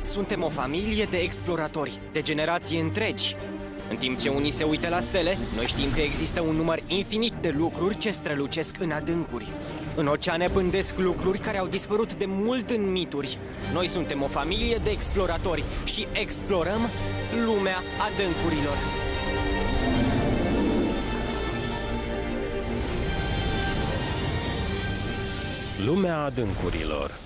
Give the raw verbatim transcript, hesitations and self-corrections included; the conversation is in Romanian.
Suntem o familie de exploratori, de generații întregi. În timp ce unii se uită la stele, noi știm că există un număr infinit de lucruri ce strălucesc în adâncuri. În oceane pândesc lucruri care au dispărut de mult în mituri. Noi suntem o familie de exploratori și explorăm lumea adâncurilor. Lumea adâncurilor.